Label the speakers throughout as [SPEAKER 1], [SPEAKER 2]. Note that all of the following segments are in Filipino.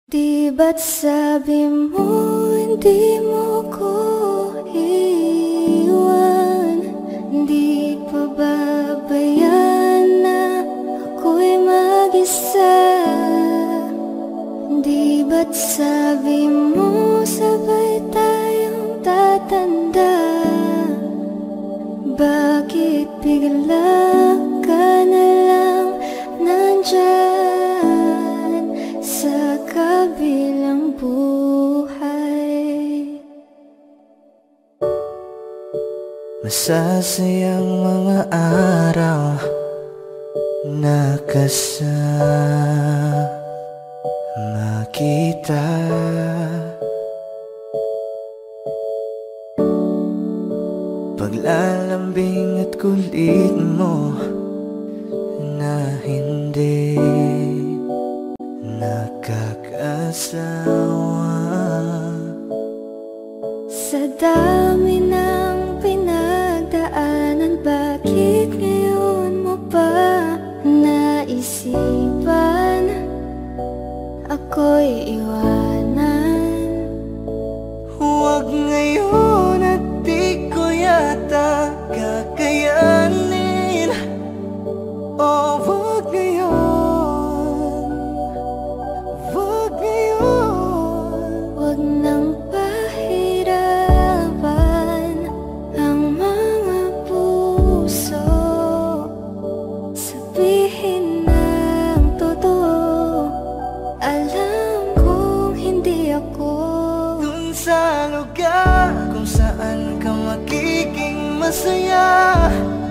[SPEAKER 1] Di ba't sabi mo hindi mo ko iwan? Di pa babayaan na ako'y mag-isa? Di ba't sabi mo sabay tayong tatanda? Bakit bigla ka na lang nandyan sa kabilang buhay?
[SPEAKER 2] Masasayang mga araw na kasama kita. Paglalambing at kulit mo na hindi nakakasawa.
[SPEAKER 1] Sa dami ng pinagdaanan, bakit ngayon mo pa naisipan ako'y iwanan?
[SPEAKER 2] Huwag ngayon at di ko yata kakayanin. Oh, huwag ngayon, huwag ngayon.
[SPEAKER 1] Huwag nang pahirapan ang mga puso. Sabihin ng totoo, alam kong hindi ako
[SPEAKER 2] Dun sa lugar kung saan ka magiging masaya,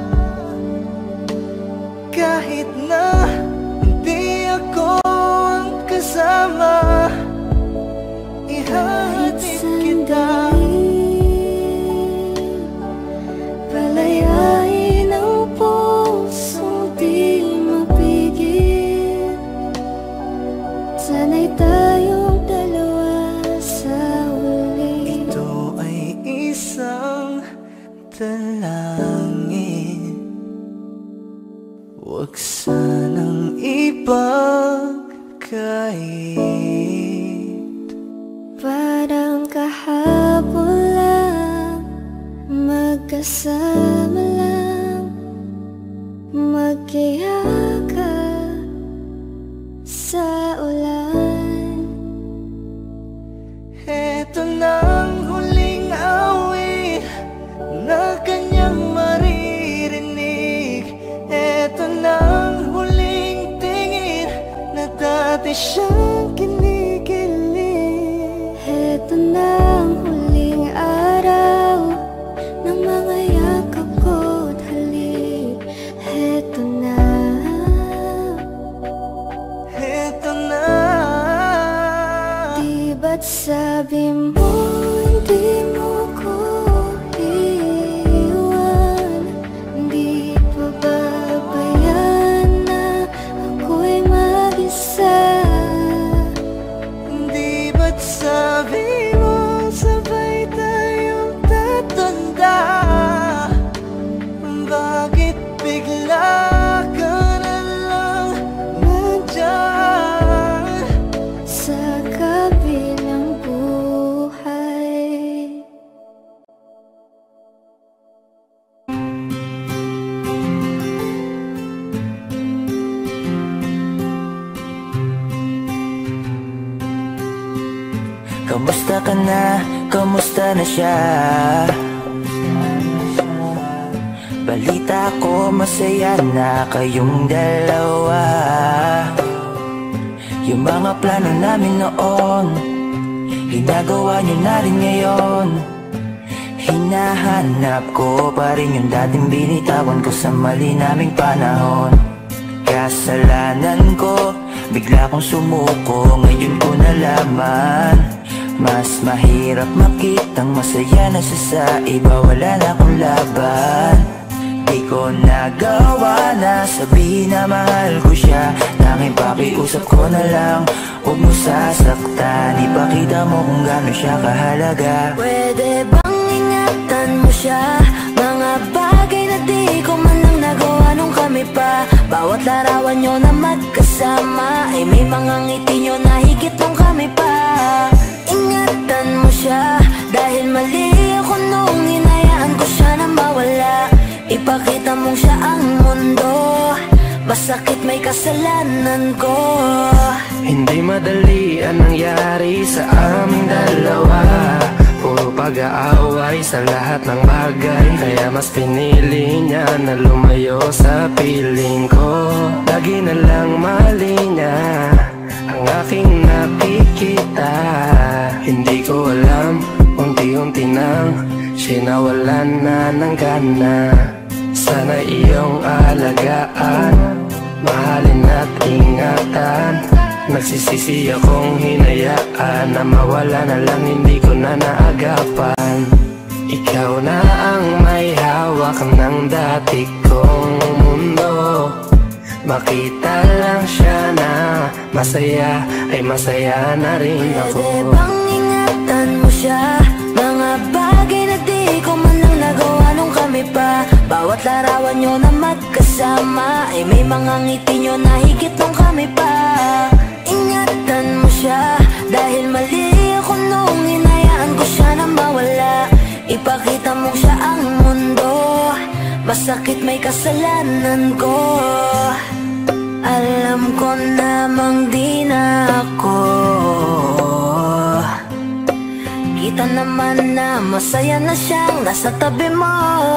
[SPEAKER 2] kahit na hindi ako ang kasama,
[SPEAKER 1] kahit
[SPEAKER 2] ihatid kita.
[SPEAKER 1] sandali. Palayain ang pusong di mapigil. Sana'y tayong dalawa sa huli.
[SPEAKER 2] Ito ay isang dalangin, huwag sanang ipagkait.
[SPEAKER 1] Parang kahapon lang, magkasama lang, magkiyakap sa ulan.
[SPEAKER 2] Eto nang huling awit na kanyang maririnig. Eto nang huling tingin na dati siyang kinikilig.
[SPEAKER 1] Heto na ang huling araw ng mga yakap ko't halik. Heto na.
[SPEAKER 2] Eto na.
[SPEAKER 1] Di ba't sabi mo hindi mo ko iwan? Di pa babayaan na ako'y mag-isa?
[SPEAKER 2] Di ba't sabi mo sabay tayong tatanda? Bakit bigla ka na lang nandyan
[SPEAKER 1] Sa kabilang buhay.
[SPEAKER 2] Kamusta ka na? Kamusta na siya? Balita ko masaya na kayong dalawa. Yung mga plano namin noon, ginagawa niyo na rin ngayon. Hinahanap ko pa rin yung dating binitawan ko sa mali naming panahon. Kasalanan ko, bigla kong sumuko, ngayon ko nalaman. Mas mahirap makitang masaya na siya sa iba, wala na akong laban. Di ko nagawa na sabihin na mahal ko siya, tanging pakiusap ko na lang, huwag mo sasaktan. Ipakita mo kung gaano siya kahalaga.
[SPEAKER 1] Pwede bang ingatan mo siya? Mga bagay na di ko man lang nagawa nung kami pa Bawat larawan nyo na magkasama ay may mga ngiti nyo na higit nung kami pa. Ingatan mo siya dahil mali ako nung hinayaan ko siya na mawala. Ipakita mong siya ang mundo, masakit may kasalanan ko.
[SPEAKER 3] Hindi madali ang nangyari sa aming dalawa. Puro pag-aaway sa lahat ng bagay, kaya mas pinili niya na lumayo sa piling ko. Lagi na lang mali niya ang aking nakikita. Hindi ko alam, unti-unti nang sinawalan na ng gana. Sana iyong alagaan, mahalin at ingatan. Nagsisisi akong hinayaan na mawala na lang, hindi ko na naagapan. Ikaw na ang may hawak ng dati kong mundo. Makita lang siya na masaya, ay masaya na rin ako.
[SPEAKER 1] Pwede bang ingatan mo siya? Mga bagay na di ko man lang nagawa nung kami pa. Bawat larawan nyo na magkasama ay may mga ngiti nyo na higit nung kami pa. Ingatan mo siya dahil mali ako nung hinayaan ko siya na mawala. Ipakita mo siya ang mundo, masakit may kasalanan ko. Alam ko namang di na ako. Kita naman na masaya na siyang nasa tabi mo.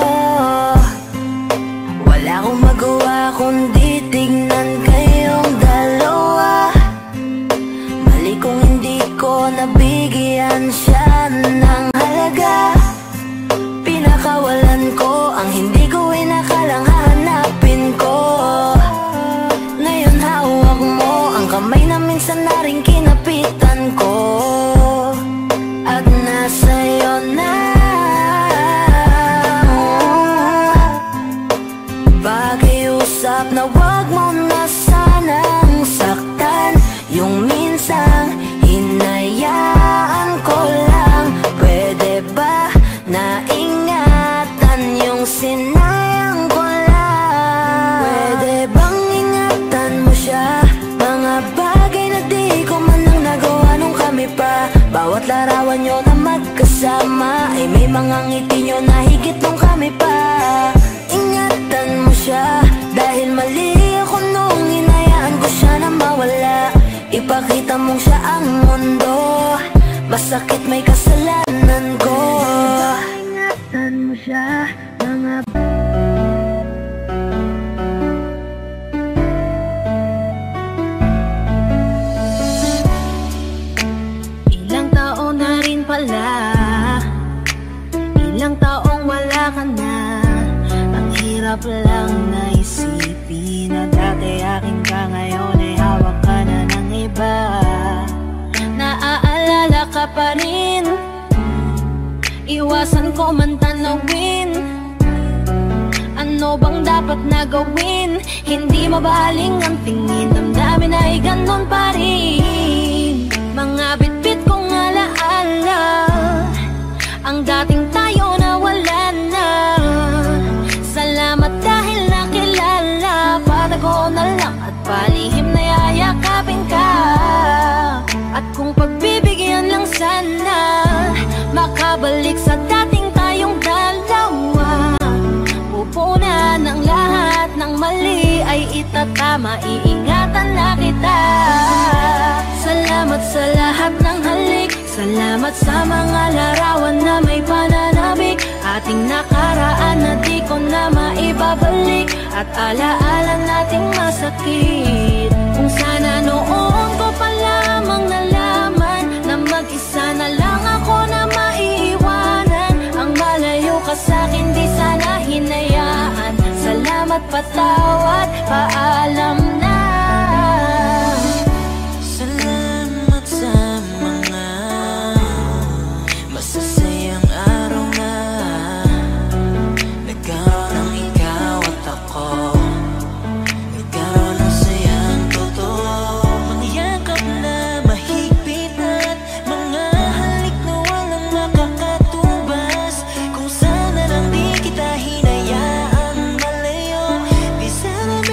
[SPEAKER 1] Wala akong magawa kundi tignan kayong dalawa. Mali kung hindi ko nabigyan siya ng halaga. Pinakawalan ko ang hindi ko inakalang hahanapin ko. Ngayon hawak mo ang kamay na minsan na rin kinapitan ko. At nasa'yo na. Pakiusap na wag mo na sanang saktan. Yung minsang hinayaan ko lang. Pwede ba na ingatan yung sinayang ko lang? Pwede bang ingatan mo siya? Mga bagay na di ko man lang nagawa nung kami pa. Bawat larawan nyo na magkasama ay may mga ngiti nyo na higit nung kami pa. Ingatan mo siya dahil mali ako nung hinayaan ko siya na mawala. Ipakita mong siya ang mundo, masakit may kasalanan ko. Ingatan mo siya, mga ilang taon na rin pala, ilang taong wala ka na. Ang hirap lang na isipin na dati akin ka, ngayon ay hawak ka na ng iba. Naaalala ka pa rin, iwasan ko man tanawin. Ano bang dapat na gawin? Hindi mabaling ang tingin, damdamin ay ganon pa rin. Mga bitbit kong alaala, ang dating tayo na wala na. Salamat dahil nakilala, patago na lang at palihim na yayakapin ka. At kung pagbibigyan lang sana, makabalik sa dating tayong dalawa. Pupunan ng lahat ng mali ay itatama, iingatan na kita. Salamat sa lahat ng halik, salamat sa mga larawan na may pananabik. Ating nakaraan na di ko na maibabalik, at alaala nating masakit. Kung sana noon ko pa lamang nalaman na mag-isa na lang ako na maiiwanan. Ang malayo ka sa'kin di sana hinayaan. Salamat, patawad, paalam na.
[SPEAKER 2] Salamat sa mga masasayang araw na nagkaroon ng ikaw at ako. Nagkaroon ng sayang totoo, mga yakap na mahigpit at mga halik na walang makakatubas. Kung sana lang di kita hinayaan malayo, di sana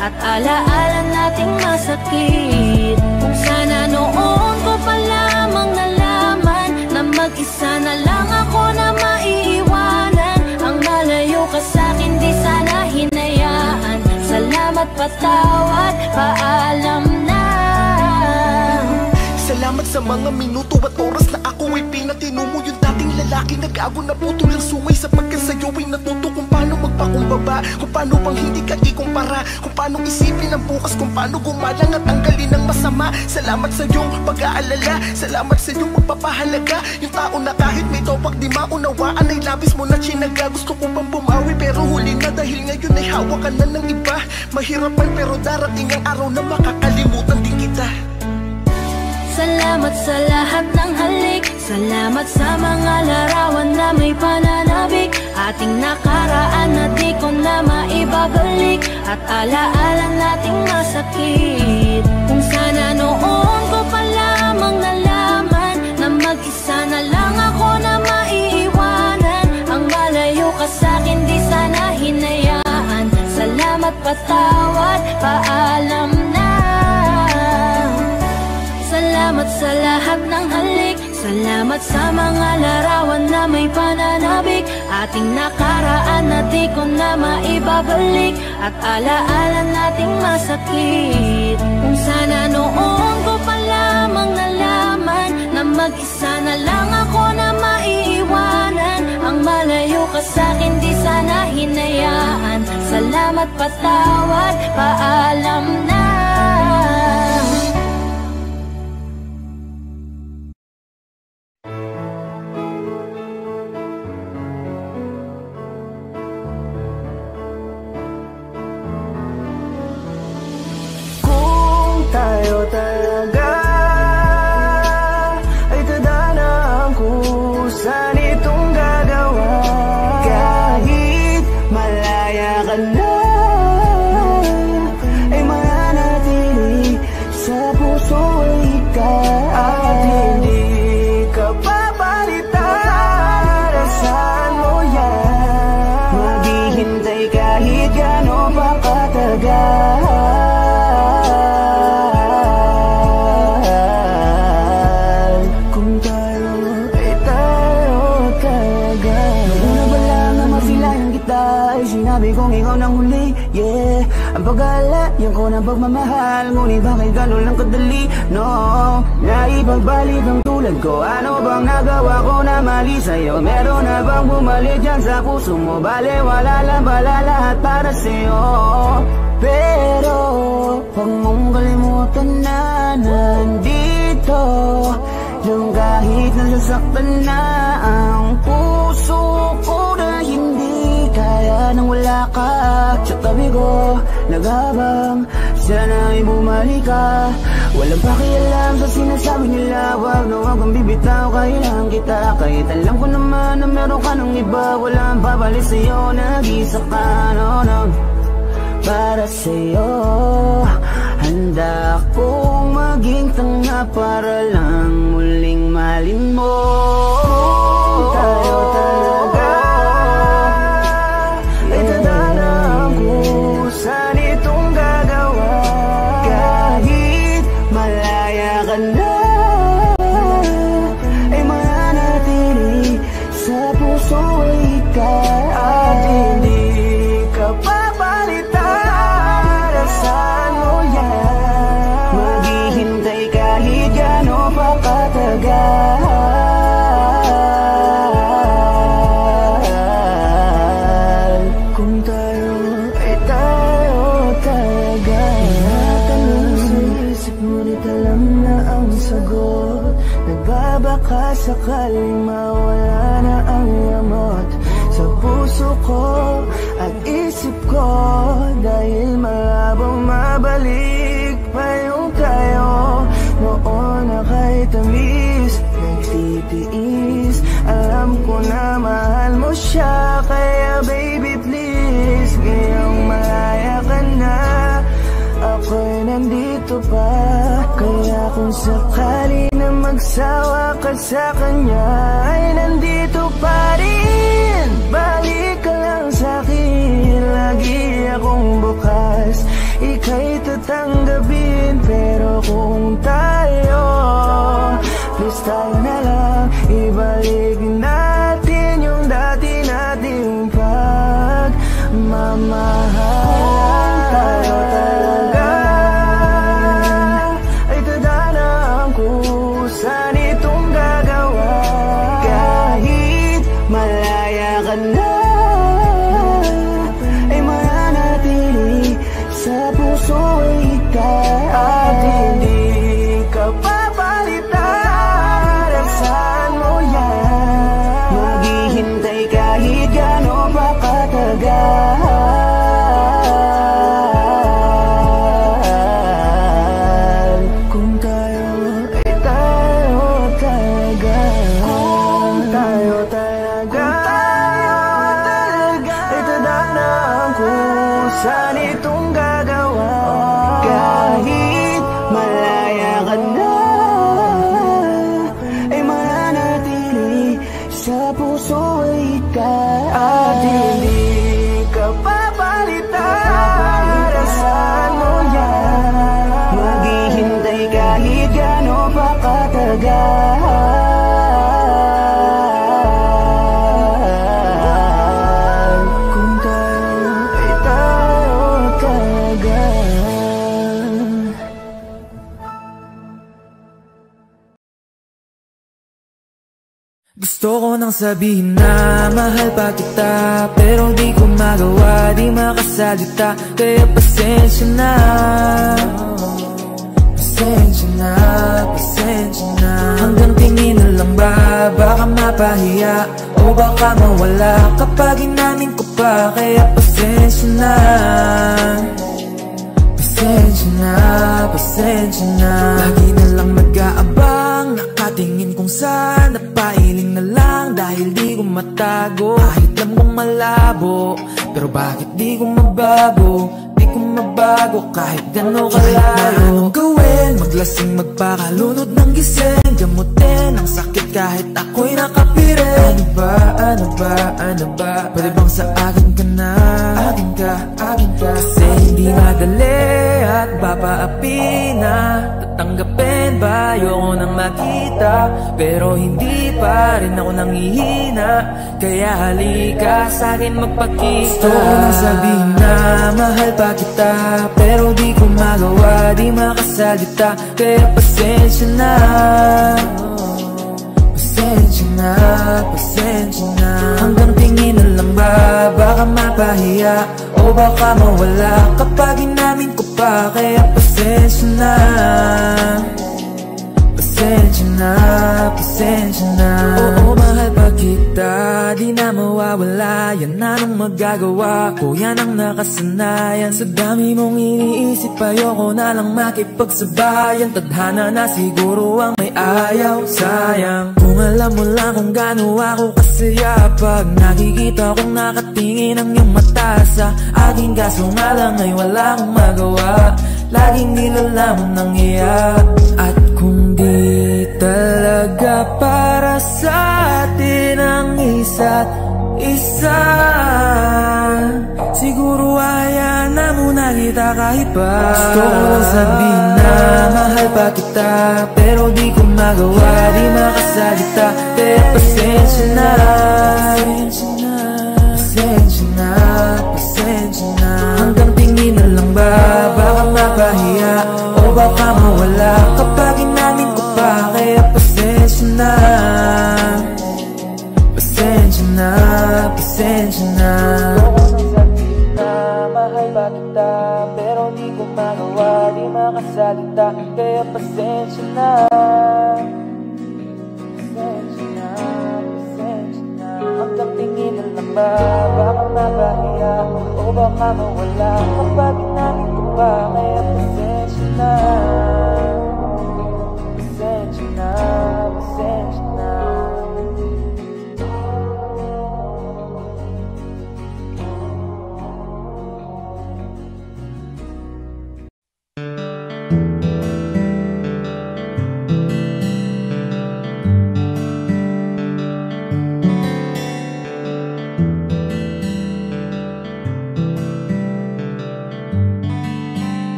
[SPEAKER 1] at alaala nating masakit. Kung sana noon ko pa lamang nalaman na mag-isa na lang ako na maiiwanan. Ang malayo ka sa'kin di sana hinayaan. Salamat, patawad, paalam na.
[SPEAKER 4] Salamat sa mga minuto at oras na ako ay pinatino mo. Yung dating lalaki nag-ago na putol ang sungay, sapagkat sa'yo ay natuto kung paano magpakumbaba, kung paano pang hindi ka ikumpara, kung paano isipin ang bukas, kung paano gumalang at tanggalin ang masama. Salamat sa iyong pag-aalala, salamat sa iyong pagpapahalaga. Yung tao na kahit may topak di maunawaan ay labis mo na chinaga. Gusto ko pang bumawi pero huli na, dahil ngayon ay hawakan na ng iba. Mahirap man pero darating ang araw na makakalimutan din kita.
[SPEAKER 1] Salamat sa lahat ng halik, salamat sa mga larawan na may pananabik. Ating nakaraan na di ko na maibabalik, at alaala nating masakit. Kung sana noon ko pa lamang nalaman na mag-isa na lang ako na maiiwanan. Ang malayo ka sa'kin di sana hinayaan. Salamat, patawad, paalam na. Salamat sa lahat ng halik, salamat sa mga larawan na may pananabik. Ating nakaraan na di ko na maibabalik, at alaala nating masakit. Kung sana noon ko pa lamang nalaman na mag-isa na lang ako na maiiwanan. Ang malayo ka sa'kin di sana hinayaan. Salamat, patawad, paalam na.
[SPEAKER 3] Tayo talaga ay tadhana kung saan itong gagawa. Kahit malaya ka na ay mananatili sa puso ikaw. At hindi ka papalitan, saan mo yan? Maghihintay kahit gano'n pa katagal. Sinabi kong ikaw nang huli, yeah. Ang pag-aalayan ko ng pagmamahal, ngunit bakit gano'n lang kadali? No, naipagbalik ang tulad ko. Ano bang nagawa ko na mali sa'yo? Meron na bang bumalik dyan sa puso mo? Bale, wala lang pala lahat para sa'yo. Pero huwag mong kalimutan na nandito yung kahit nasasaktan na ang puso ko, na hindi kaya nang wala ka sa tabi ko. Naghabang sana ay bumalik ka. Walang pakialam sa sinasabi nila, wag na wag kang bibitaw, kailangan kita. Kahit alam ko naman na meron ka ng iba, walang babalik sa'yo, nag-isa ka, no, no. Para sa'yo handa akong maging tanga para lang muling malin mo. Tayo talaga ay tadhana kung saan itong gagawa. Kahit malaya ka na ay mananatili sa puso ikaw. At hindi ka papalitan, saan mo yan? Maghihintay kahit gano'n pa katagal. Kung tayo ay tayo talaga. Tinatanong sa isip ngunit alam na ang sagot. Nagbabaka sakaling mawala na ang yamot sa puso ko at isip ko, dahil malabang mabalik pa yung tayo noon na kahit tamis nagtitiis. Alam ko na mahal mo siya, kaya baby please, ngayong malaya ka na, ako'y nandito pa. Kaya kung sakali na magsawa ka sa kanya, ay nandito pa rin. Balik ka lang sa'kin, lagi akong bukas. kung tayo, please tayo na lang, ibalik natin yung dati nating pagmamahal. Tayo talaga ay tadhana ang kusan itong gagawa. Kahit malaya ka na, ay mananatili sa puso ikaw. At hindi ka papalitan, saan mo yan? Maghihintay kahit gano'n pa katagal. Kung tayo ay tayo talaga, kung tayo talaga ay tadhana ang kusan itong gagawa. Kahit malaya ka na, ay mananatili sa puso ikaw. At hindi ka papalitan, saan mo yan? Maghihintay kahit gano'n pa katagal. Kung tayo ay tayo talaga. Gusto ko nang sabihin na mahal pa kita, pero di ko magawa, di makasalita. Kaya pasensya na, pasensya na, pasensya na. Hanggang tingin na lang ba, baka mapahiya o baka mawala kapag inamin ko pa. Kaya pasensya na, pasensya na, pasensya na. Lagi na lang nag-aabang, nakatingin kung saan, napailing na lang dahil di ko matago. Kahit alam kong malabo, pero bakit di ko mabago? Di ko mabago kahit gano'n kalayo. Anong gawin? Maglasing, magpakalunod ng gising, gamutin ang sakit kahit ako'y nakapirin. Ano ba, ano ba, ano ba? Pwede bang sa akin ka na? Akin ka, akin ka. Kasi hindi madali at papaapi na. Tatanggapin ba? Ayoko nang makita, pero hindi pa rin ako nanghihina. Kaya halika sa'kin magpakita. Gusto ko nang sabihin na mahal pa kita, pero di ko magawa, di makasalita. Kaya pasensya na, pasensya na, pasensya na. Hanggang tingin na lang ba, baka mapahiya o baka mawala kapag inamin ko pa. Kaya pasensya na, pasensya na, pasensya na. Oo, mahal pa kita, di na mawawala. Yan anong magagawa ko, yan ang nakasanayan. Sa dami mong iniisip, ayoko na lang makipagsabayan. Tadhana na siguro ang may ayaw, sayang. Kung alam mo lang kung gaano ako kasaya pag nakikita kong nakatingin ang iyong mata sa aking. Kaso nga lang ay wala akong magawa, laging nilalamon ng iyak. At kung di talaga para sa atin ang isa't isa, siguro hayaan na muna kita kahit pa. Gusto ko lang sabihin na mahal pa kita, pero di ko magawa, di makasalita. Kaya pasensya na, pasensya na, pasensya na. Hanggang tingin na lang ba, baka mapahiya o baka mawala kapag inamin ko pa. Kaya pasensya na, pasensya na, pasensya na. Mahal ba kita, pero di ko magawa, di makasalita. Kaya pasensya na, pasensya na, pasensya na. Hanggang tingin na lang ba, baka mapahiya o baka mawala kapag inamin ko pa. Kaya pasensya na, pasensya na, pasensya na.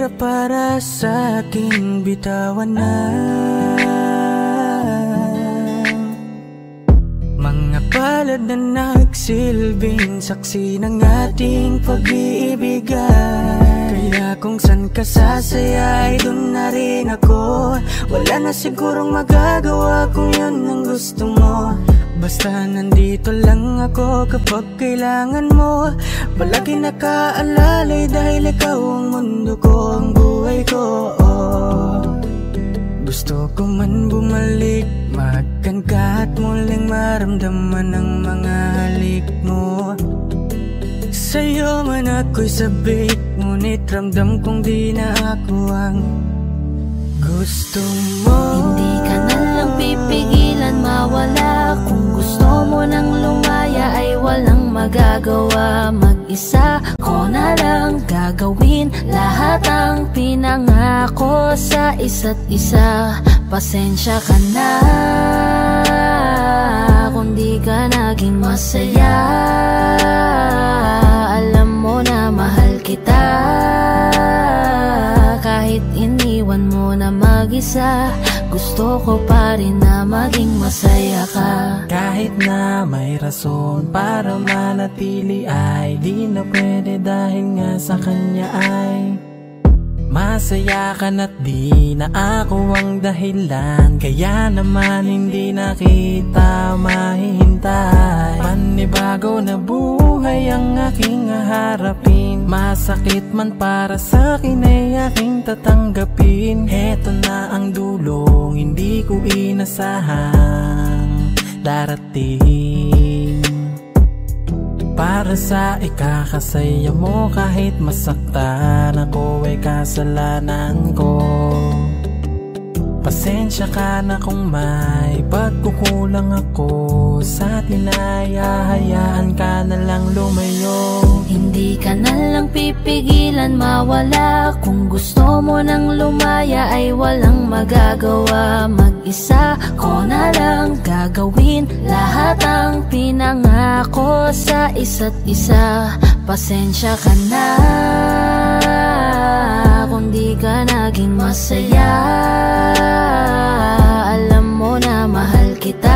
[SPEAKER 3] Mahirap para sa aking bitawan na mga palad na nagsilbing saksi ng ating pag-iibigan. Kaya kung san ka sasaya ay dun na rin ako. Wala na sigurong magagawa kung yun ang gusto mo. Basta nandito lang ako kapag kailangan mo. Palagi nakaalalay dahil ikaw ang mundo ko, ang buhay ko. Gusto ko man bumalik, makan ka at muling maramdaman ang mga halik mo. Sa'yo man ako'y sabik, ngunit ramdam kong di na ako ang gusto mo.
[SPEAKER 1] Hindi ka na lang pipigilan mawala. Kung gusto mo nang lumaya ay walang magagawa. Mag-isa ko na lang gagawin lahat ang pinangako sa isa't isa. Pasensya ka na kung di ka naging masaya. Alam mo na mahal kita. Kahit iniwan mo na mag-isa, gusto ko pa rin na maging masaya ka.
[SPEAKER 3] Kahit na may rason para manatili ay di na pwede dahil nga sa kanya ay masaya ka na't di na ako ang dahilan. Kaya naman hindi na kita mahihintay. Panibago na buhay ang aking haharapin. Masakit man para sa'kin ay aking tatanggapin. Heto na ang dulong hindi ko inasahang darating. Para sa ikakasaya mo kahit masaktan ako ay kasalanan ko. Pasensya ka na kung may pagkukulang ako sa atin ay hahayaan ka na lang lumayo.
[SPEAKER 1] Hindi ka na lang pipigilan mawala. Kung gusto mo nang lumaya ay walang magagawa. Mag-isa ko na lang gagawin lahat ang pinangako sa isa't isa. Pasensya ka na kung di ka naging masaya. Alam mo na mahal kita.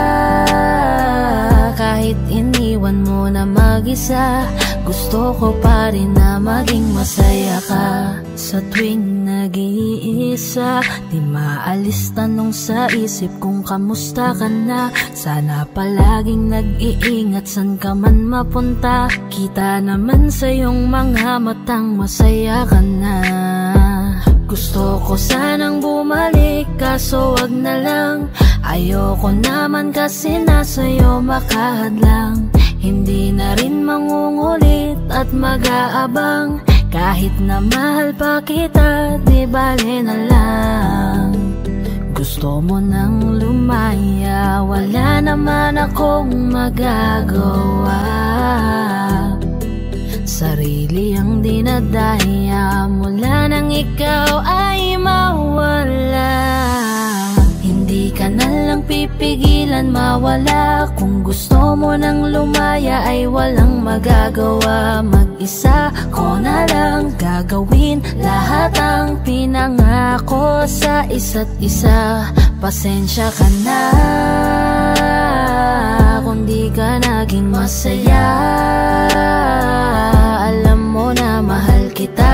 [SPEAKER 1] Kahit iniwan mo na mag-isa, gusto ko pa rin na maging masaya ka. Sa tuwing nag-iisa, di maalis tanong sa isip kung kamusta ka na. Sana palaging nag-iingat san ka man mapunta. Kita naman sa iyong mga matang masaya ka na. Gusto ko sanang bumalik kaso wag na lang. Ayoko naman kasi nasa'yo makahadlang. Hindi na rin mangungulit at mag-aabang. Kahit na mahal pa kita, di bale na lang. Gusto mo nang lumaya, wala naman akong magagawa. Sarili ang dinadaya mula nang ikaw ay mawala. Hindi ka na lang pipigilan mawala. Kung gusto mo nang lumaya ay walang magagawa. Mag-isa ko na lang gagawin lahat ang pinangako sa isa't isa. Pasensya ka na kung di ka naging masaya. Alam mo na mahal kita.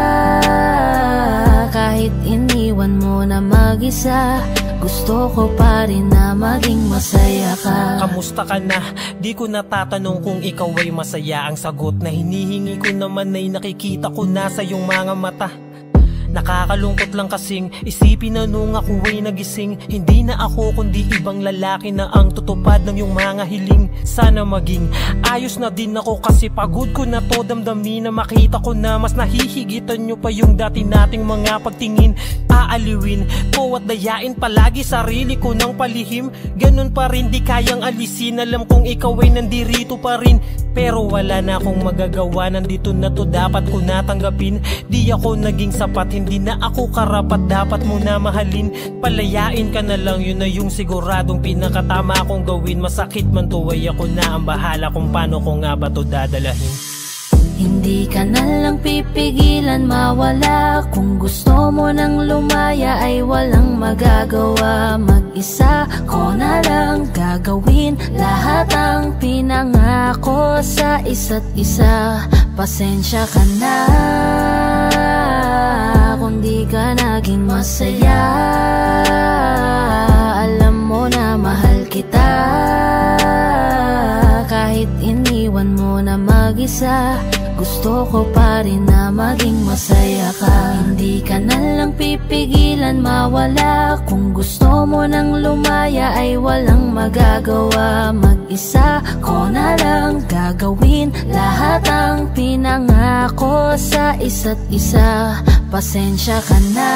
[SPEAKER 1] Kahit iniwan mo na mag-isa, gusto ko pa rin na maging masaya ka.
[SPEAKER 5] Kamusta ka na? Di ko natatanong kung ikaw ay masaya. Ang sagot na hinihingi ko naman ay nakikita ko na sa iyong mga mata. Nakakalungkot lang kasing isipin na nung ako ay nagising, hindi na ako kundi ibang lalaki na ang tutupad ng iyong mga hiling. Sana maging ayos na din ako kasi pagod ko na to damdamin na makita ko na mas nahihigitan nyo pa yung dati nating mga pagtingin. Aaliwin ko at dayain palagi sarili ko ng palihim. Ganun pa rin di kayang alisin. Alam kong ikaw ay nandirito pa rin, pero wala na akong magagawa. Nandito na to, dapat ko natanggapin. Di ako naging sapat, hindi na ako karapat, dapat mo na mahalin. Palayain ka na lang, yun na yung siguradong pinakatama kong gawin. Masakit man to ay ako na ang bahala kung paano ko nga ba to dadalahin.
[SPEAKER 1] Hindi ka na lang pipigilan mawala. Kung gusto mo nang lumaya ay walang magagawa. Mag-isa ko na lang gagawin lahat ang pinangako sa isa't isa. Pasensya ka na kung di ka naging masaya. Alam mo na mahal kita, kahit iniwan mo na mag-isa. Gusto ko pa rin na maging masaya ka. Hindi ka na lang pipigilan mawala. Kung gusto mo nang lumaya ay walang magagawa. Mag-isa ko na lang gagawin lahat ang pinangako sa isa't isa. Pasensya ka na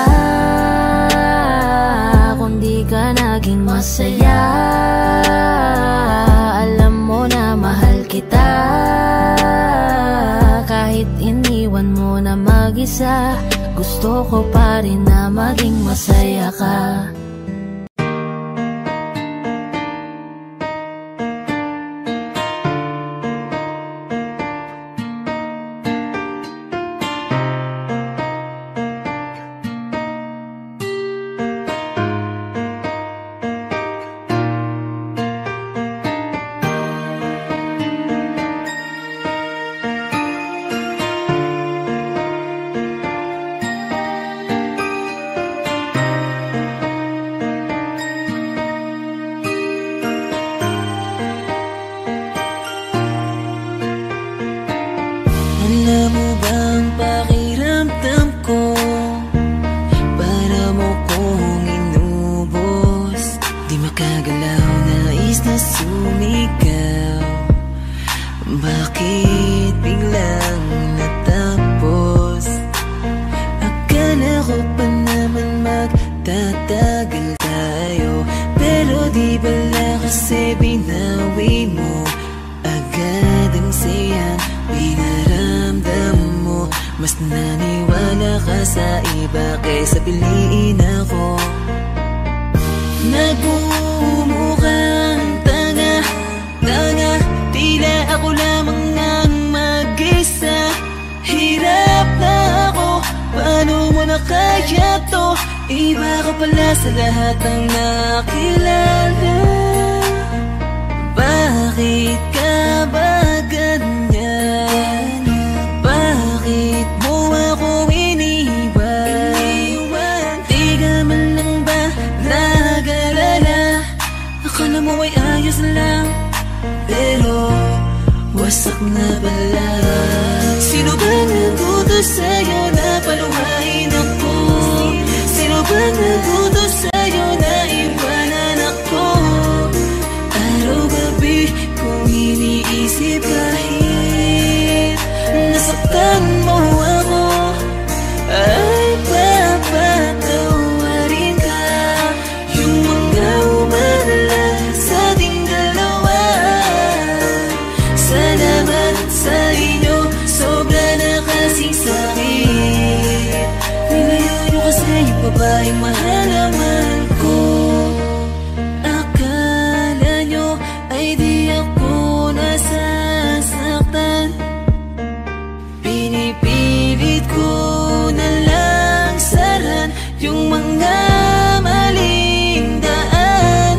[SPEAKER 1] kung di ka naging masaya. Alam mo na mahal kita, kahit iniwan mo na mag-isa. Gusto ko pa rin na maging masaya ka.
[SPEAKER 6] Alam mo bang pakiramdam ko? Para mo kong inubos. Di makagalaw, nais na sumigaw. Bakit biglang natapos? Akala ko pa naman magtatagal tayo, pero di bala kasi binawi mo agad ang sayang pinaramdam mo. Mas naniwala ka sa iba kaysa piliin ako. Nagmumukhang tanga, tila ako lamang nang mag-isa. Hirap na ako, paano mo na kaya to? Iba ka pala sa lahat ng nakilala. Bakit ka ba ganyan? Bakit mo ako iniwan? Di ka man lang ba nag-alala? Akala mo ay ayos lang, pero wasak na pala. Sino bang nagutos sa'yo na paluhain ako? Sino bang nagutos sa'yo na iwanan ako? Araw-gabi kung iniisip kahit nasaktan mo ako, ay papatawarin ka. Yung mga umalala sa ating dalawa, salamat sa inyo, sobra na kasing sakit. Nilayo nyo kasi yung babaeng mahal ko. Akala nyo ay di ako nasasaktan. Pinipilit ko na lang saran yung mga maling daan.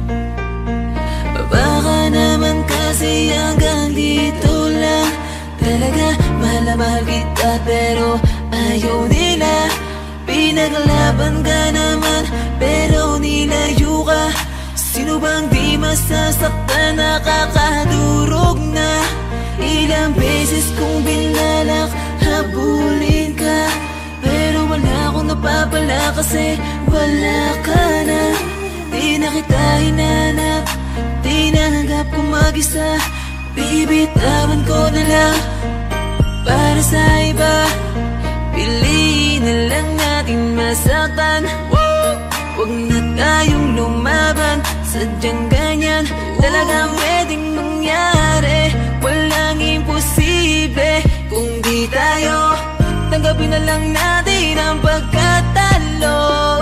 [SPEAKER 6] Baka naman kasi hanggang dito lang. Talaga mahal na mahal kita, pero ayaw nila. Pinaglaban ka naman, pero nilayo ka. Sino bang di masasaktan? Nakakadurog na. Ilang beses kong binalak habulin ka, pero wala akong napapala kasi wala ka na. Di na kita hinanap, di nanggap kong mag-isa. Bibitawan ko na lang para sa iba. Piliin na lang natin masaktan. Huwag na tayong lumaban, sadyang ganyan talagang pwedeng mangyari. Walang imposible kung di tayo. Tanggapin na lang natin ang pagkatalo.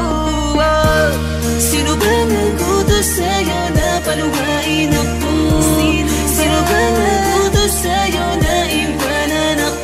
[SPEAKER 6] Sino ba nagutos sa'yo na paluhain ako? Sino ba nagutos sa'yo na iwanan ako?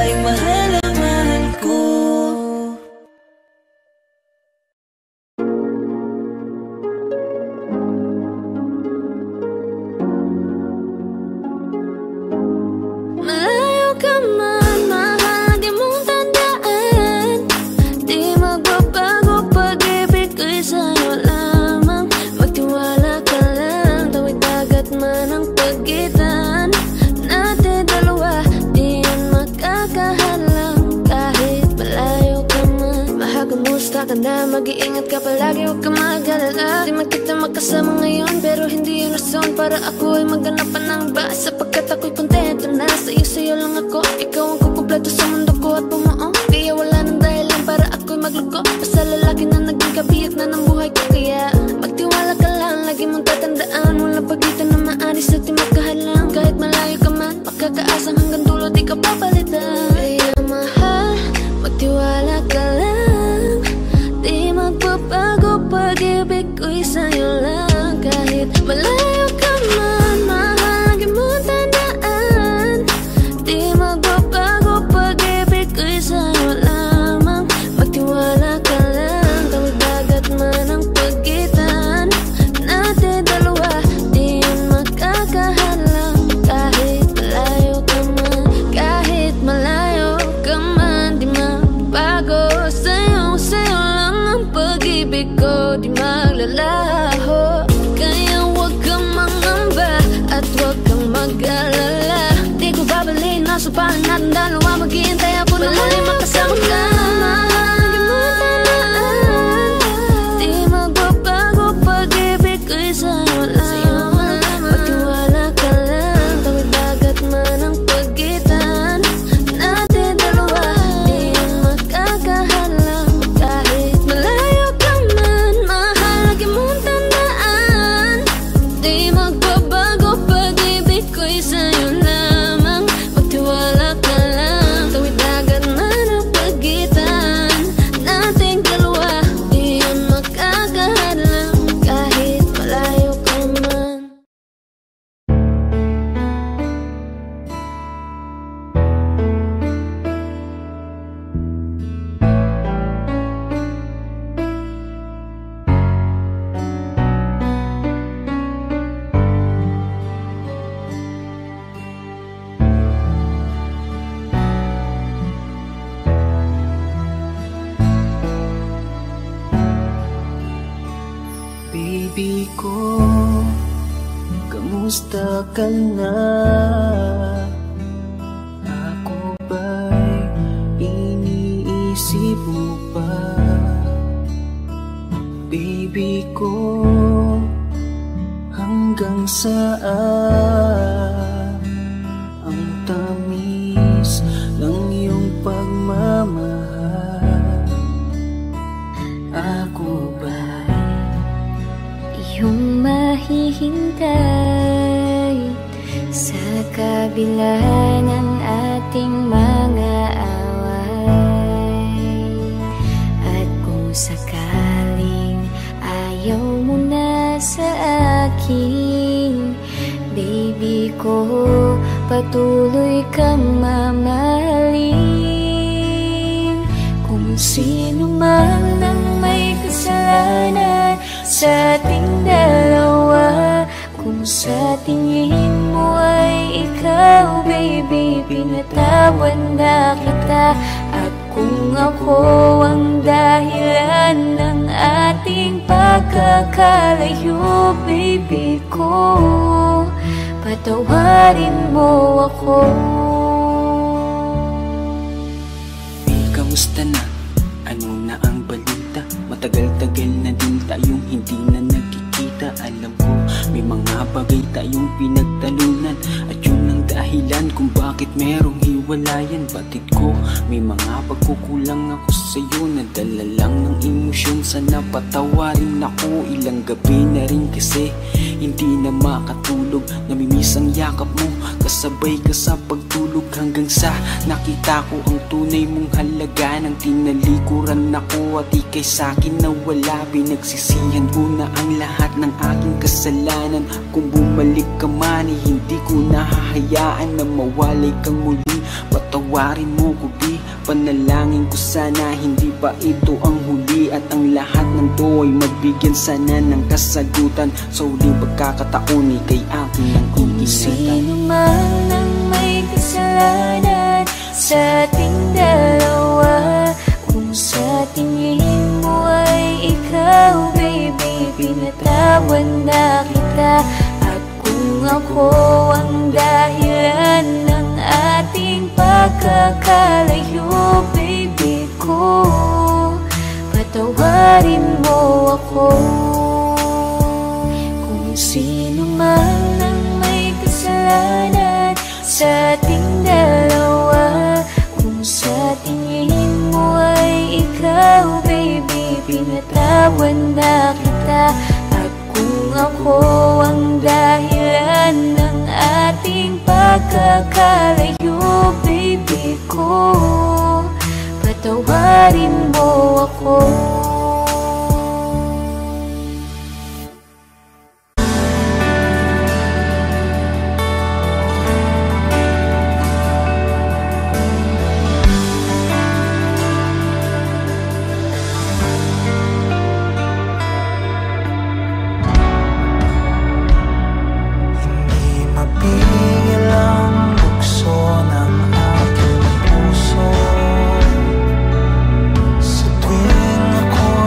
[SPEAKER 6] ay mahal na mahal ko.
[SPEAKER 1] Malayo ka man, mahal, di mong tandaan. Di magbabago pag-ibig ko'y sa'yo lamang. Magtiwala ka lang, tawid dagat man ang pagitan natin dalawa, di yan makakahalang. Kahit malayo ka man, mahal, kumusta ka na? Mag-iingat ka palagi, huwag ka mag-alala. Di man kita magkasama ngayon, pero hindi yung rason para ako ay maghanap pa ng iba. Sapagkat ako'y kontento na sa'yo lang ako. Ikaw ang kukumpleto sa mundo ko at bumuo. Kaya wala nang dahilan para ako'y magluko. Basta lalaki na naging kabiyak na ng buhay ko. Kaya magtiwala ka lang, lagi mong tatandaan. Walang pagitan na maaris at di magkahalang. Kahit malayo ka man, makakaasang hanggang dulo di ka papalitan. Kaya mahal, magtiwala ka lang. Di magbabago pag-ibig ko'y sa'yo lang. Kahit malayo ka man, mahal, lagi mong tandaan. Di magbabago pag-ibig ko'y sa'yo lamang. Magtiwala ka lang, tawid dagat man ang pagitan natin dalawa, di yan makakahalang. Kahit malayo ka man, kahit malayo ka man, di magbago. Sa'yo lang ang pag-ibig ko, di maglalaho. Kaya huwag kang mangamba at huwag kang mag-alala. Di ko babaliin na supahan natin dalawa. Maghihintay ako na muli makasama ka. Lagi mo tandaan, di magbabago pag-ibig ko'y sa'yo lamang. Magtiwala ka lang, tawid dagat man ang pagitan natin dalawa, di yan makakahalang. Kahit malayo ka man, mahal, lagi mong tandaan. Di magbabago pag-ibig ko'y sa'yo lamang. Magtiwala ka lang, tawid dagat man ang pagitan nating dalawa, di yan makakahalang. Kahit malayo ka man.
[SPEAKER 3] Baby ko, kamusta ka na? Ako ba'y iniisip mo pa? Baby ko, hanggang saan ang tamis ng iyong pagmamahal? Ako ba'y
[SPEAKER 1] Iyong mahihintay sa kabila ng ating mga away. At kung sakaling ayaw mo na sa akin, baby ko, patuloy kang mamahalin. Kung sino man ang may kasalanan sa ating dalawa, kung sa tingin mo ay ikaw, baby, pinatawad na kita. At kung ako ang dahilan ng ating pagkakalayo, baby ko, patawarin mo ako.
[SPEAKER 3] Kamusta na? Ano na ang balita? Matagal-tagal na din tayong hindi na nagkikita. Alam ko, may mga bagay tayong pinagtalunan, at yun ang dahilan kung bakit merong hiwalayan. Batid ko, may mga pagkukulang ako sa'yo, nadala lang ng emosyon. Sana patawarin ako, ilang gabi na rin kasi hindi na makatulog. Namimiss ang yakap mo, kasabay ka sa pagtulog, hanggang sa nakita ko ang tunay mong halaga. Nang tinalikuran ako at ikay sa'kin nawala, pinagsisihan ko na ang lahat ng aking kasalanan. Kung bumalik ka man, hindi ko nahahayaan na mawalay kang muli.
[SPEAKER 7] Patawarin mo ko di, panalangin ko sana hindi pa ito ang huli, at ang lahat ng to ay magbigyan sana ng kasagutan sa huling pagkakataon kay akin ang
[SPEAKER 1] Kung sino man ang may kasalanan sa ating dalawa, kung sa tingin mo ay ikaw, baby, pinatawan na kita. At kung ako ang dahilan ng ating pagkakalayo, baby ko, patawarin mo ako. Kung sino man ang may kasalanan sa ating dalawa, kung sa tingin mo ay ikaw, baby, pinatawan na kita. At kung ako ang dahilan ng ating pagkakalayo, baby ko, patawarin mo ako.
[SPEAKER 2] Mapigil ang bukso ng aking puso sa tuwing ako'y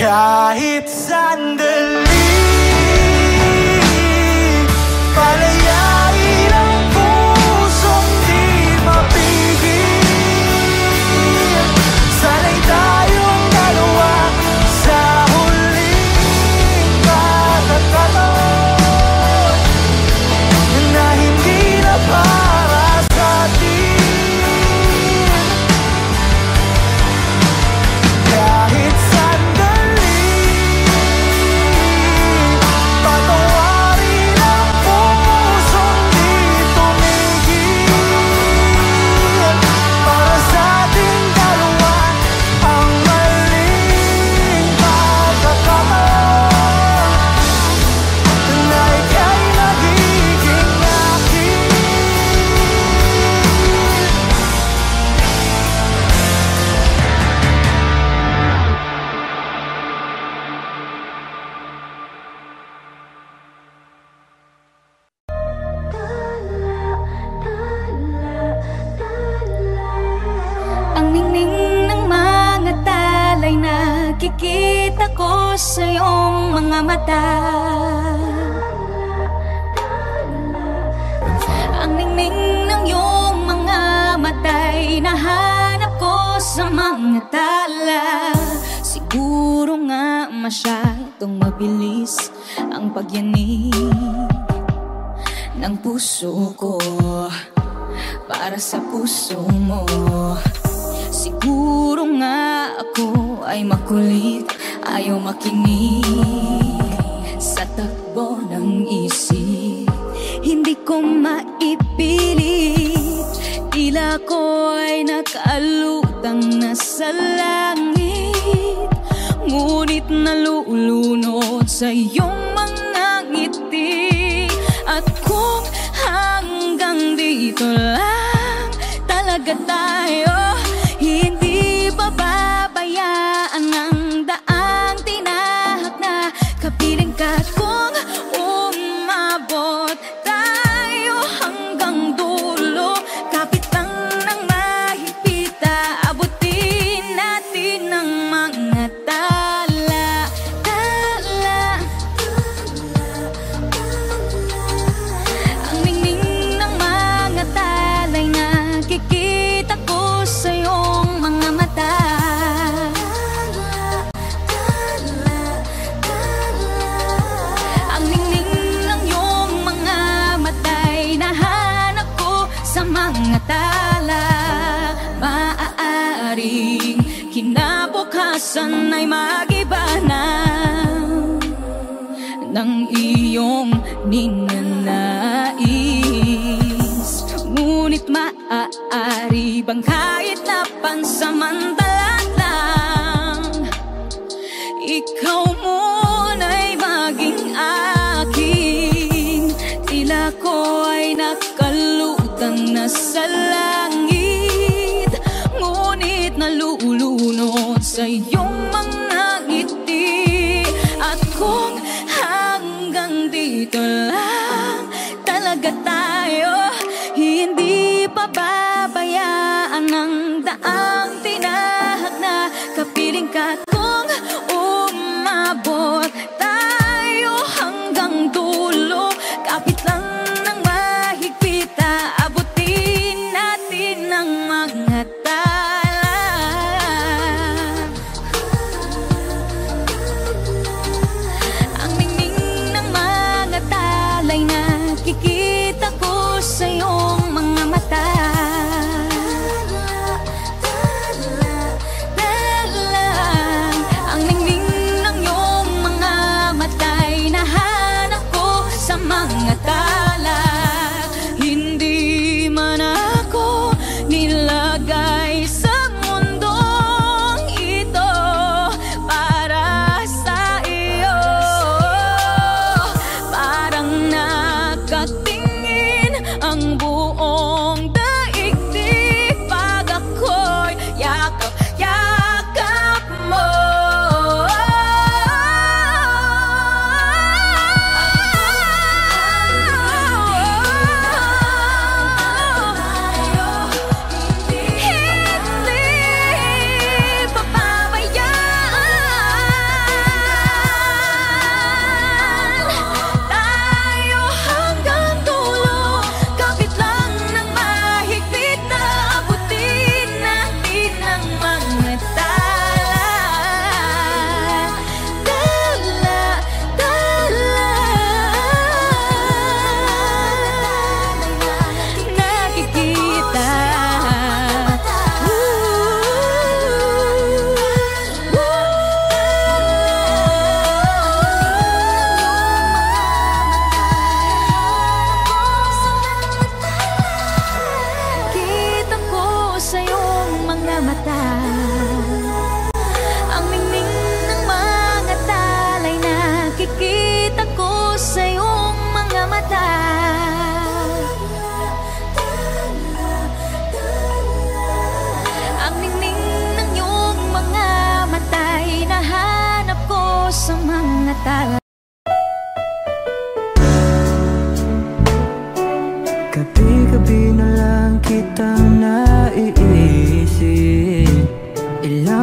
[SPEAKER 2] Kahit sandali, palayain ang pusong di mapigil. Sana'y tayong dalawa sa huling pagkakataon na hindi na para sa atin. Kahit sandali, patawarin ang pusong di tumigil. Para sa ating dalawa ang maling pagkakataon na ika'y nagiging akin.
[SPEAKER 1] Ang ningning ng mga talay nakikita ko sa iyong mga mata. Ang ningning ng iyong mga mata'y nahanap ko sa mga tala. Siguro nga masyadong mabilis ang pagyanig ng puso ko para sa puso mo. Siguro nga ako ay makulit, ayaw makinig sa takbo ng isip. Hindi ko maipilit, tila ko ay nakalutang na sa langit. Ngunit nalulunod sa iyong mga ngiti. At kung hanggang dito lang talaga tayo, hindi babayaan ang daang tinahak na kapiling ka. Kung umabot tayo hanggang dulo, kapit lang ng mahigpita, abutin natin ang mga tala. Ang ningning ng mga talay nakikita ko sa iyong mga mata. Ang ningning ng iyong mga mata'y nahanap ko sa mga tala. Maaaring kinabukasan ay mag-iba na ng iyong ninanais. Ngunit maaari bang kahit na pansamantala lang, ikaw muna'y maging akin. Tila ko ay nakalutang na sa langit, ngunit nalulunod sa iyong mga ngiti. At kung hanggang dito lang talaga tayo, hindi pababayaan ang daang tinahak na kapiling ka. Kung umabot tayo hanggang dulo, kapit lang ng mahigpita, abutin natin ang mga tala. Ang ningning ng mga talay nakikita ko sa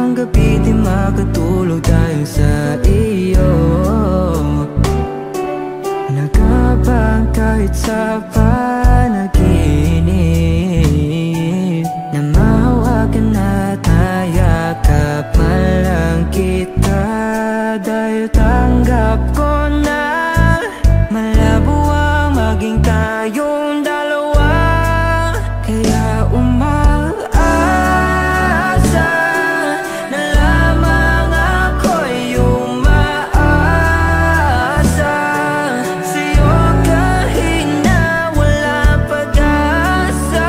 [SPEAKER 8] Hanggang gabi di makatulog dahil sa iyo. Nagabang kahit sa panaginip, na mahawakan at nayakapan lang kita. Dahil tanggap ko na malabo ang maging tayong dalawa. Kaya umaasa na lamang ako'y umaasa sa'yo kahit na walang pag-asa.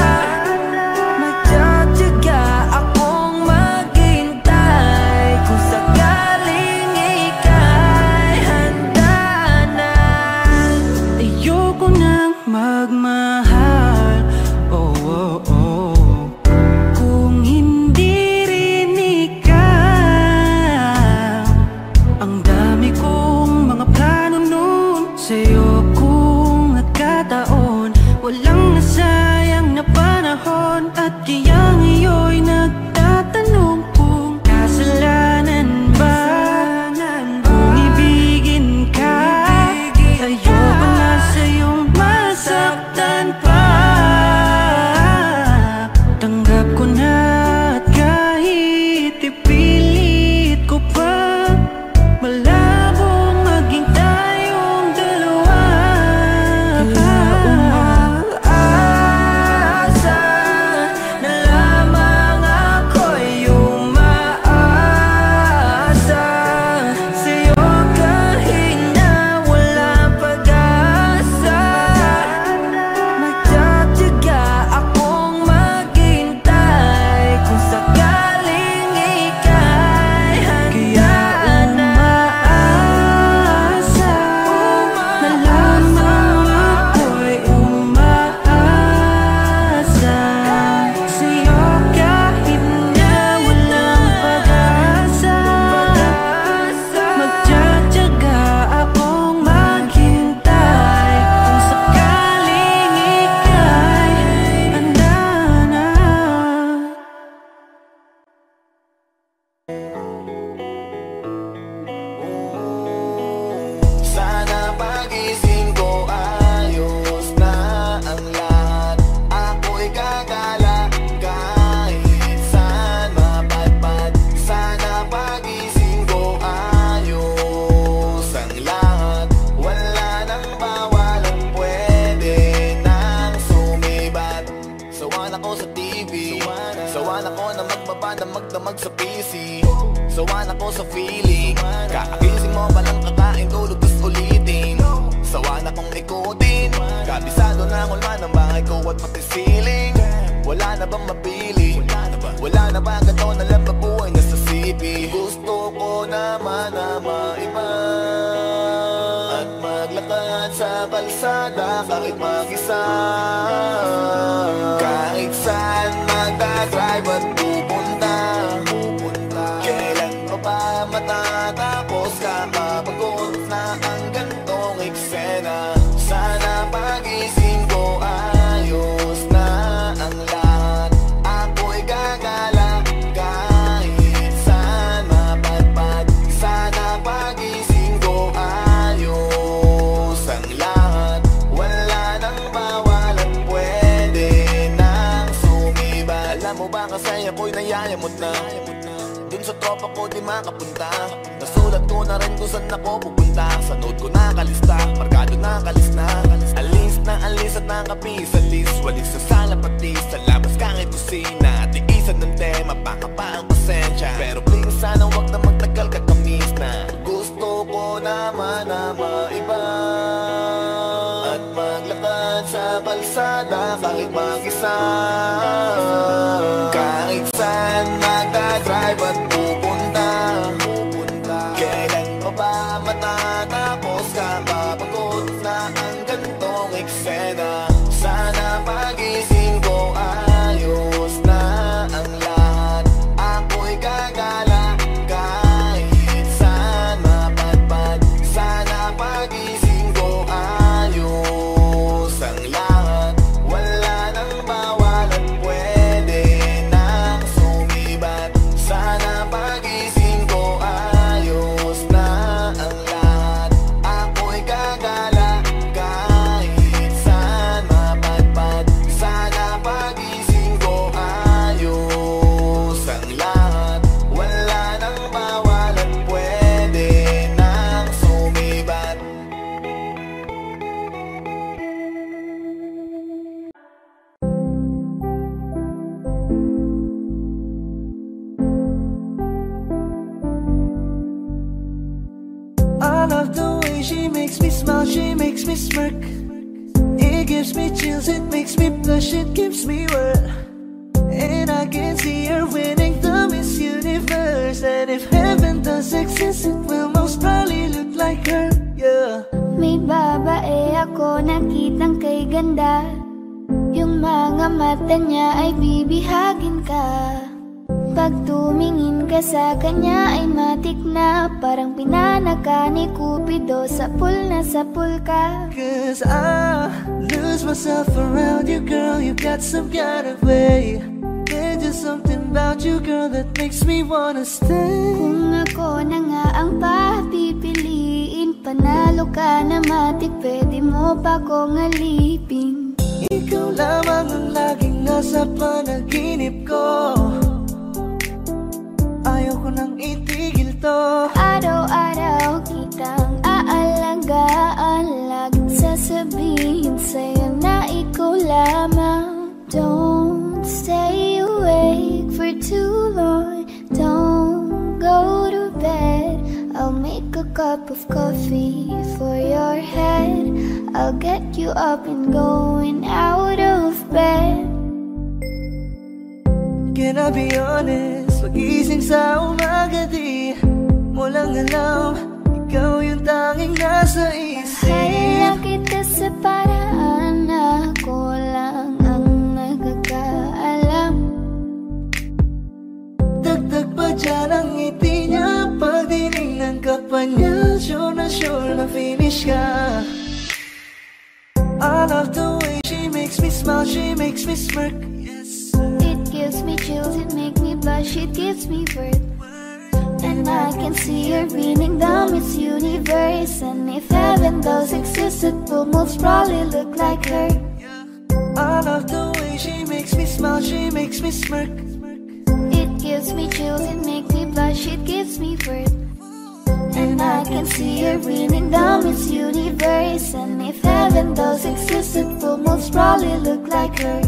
[SPEAKER 8] Magtsatsaga akong maghintay kung sakaling ika'y handa na. Ayoko nang magmahal, oh, oh, oh, kung hindi rin ikaw. Ang dami kong mga plano nun sa'yo kung nagkataon. Walang nasayang na panahon. At kaya ngayon'y nagtatanong kung kasalanan ba kung ibigin ka. Ayoko na sa'yong masaktan pa. Tanggap ko na at kahit ipilit ko pa, malabong maging tayong dalawa. Kaya umaasa na lamang ako'y umaasa sa'yo kahit na walang pag-asa. Magtsatsaga akong maghintay kung sakaling ika'y handa na. Umaasa na lamang ako'y umaasa sa'yo kahit na walang pag-asa. Magtsatsaga akong maghintay kung sakaling ika'y handa na.
[SPEAKER 4] Sana pagising ko ayos na ang lahat. Ako'y gagala kahit saan mapadpad. Sana pagising ko ayos ang lahat. Wala nang bawalan, pwede nang sumibat. Sawan ako sa TV, sawan ako na magdamag sa PC. Sawan ako sa feeling, kakagising mo palang kakain, tulog tas ulitin. Sawan akong ikutin, kabisado na kulman ang bahay ko at pati ceiling. Wala na bang mapili? Wala na ba ganito na lang mabuhay na sa CP? Gusto ko naman na maiba at maglakad sa kalsada kahit mag-isa. Kahit saan magdadrive at pupunta, kailan pa ba matatapos? Kakapagod na ang gantong eksena. Sana pagising ko ayos na ang lahat. Ako'y gagala kahit saan mapadpad. Sana pagising ko ayos ang lahat. Wala nang bawalan, pwede nang sumiba. Alam mo ba kasi ako'y nayayamot na dun sa tropa ko di makapunta. Nasulat ko na rin kung saan ako pupunta. Sa note ko nakalista, markado nakalis na. Alis na alis at nakapis sa list. Walis sa sala pati sa labas kahit kusina. Tiisan ng tema, baka pa ang pasensya. Pero please sana wag na magtagal kakamis na. Gusto ko naman na maiba at maglakad sa kalsada kahit mag-isa. Kahit saan magdadrive at pupunta, kailan pa ba matatapos? Kakapagod na ang gantong eksena. Sana pagising ko ayos na ang lahat. Ako'y gagala kahit saan mapadpad. Sana pagising ko ayos ang lahat. Wala nang bawalan, pwede
[SPEAKER 8] makes me smile, she makes me smirk. It gives me chills, it makes me blush, it gives me world. And I can see her winning the Miss Universe. And if heaven does exist, it will most probably look like her, yeah.
[SPEAKER 1] May babae ako nakitang kay ganda. Yung mga mata niya ay bibihagin ka. Pag tumingin ka sa kanya ay matik na. Parang pinanaka ni Cupido, sapul na sapul ka.
[SPEAKER 8] Cause I lose myself around you, girl. You got some kind of way. There's just something about you, girl, that makes me wanna stay.
[SPEAKER 1] Kung ako na nga ang papipiliin, panalo ka na matik, pwede mo pa kong alipin.
[SPEAKER 8] Ikaw lamang ang laging nasa panaginip ko. Ayaw ko nang itigil to.
[SPEAKER 1] Araw-araw kitang aalagaan, laging sasabihin sa'yo na ikaw lamang. Don't stay awake for too long, don't go to bed. I'll make a cup of coffee for your head. I'll get you up and going out of bed.
[SPEAKER 8] Can I be honest? Pag-ising sa umaga di mo lang alam, ikaw yung tanging nasa isip.
[SPEAKER 1] Mahal kita sa paraan na ako lang ang nagkakaalam.
[SPEAKER 8] Dagdag pa dyan ang ngiti niya, pag dinignan ka pa niya, sure na finish ka. I love the way she makes me smile, she makes me smirk.
[SPEAKER 1] It gives me chills, it makes me blush, it gives me worth. And I can see her winning the Miss Universe. And if heaven does exist, it will most probably look like her.
[SPEAKER 8] I love the way she makes me smile, she makes me smirk.
[SPEAKER 1] It gives me chills, it makes me blush, it gives me worth. And I can see her winning the Miss Universe. And if heaven does exist, it will most probably look like her.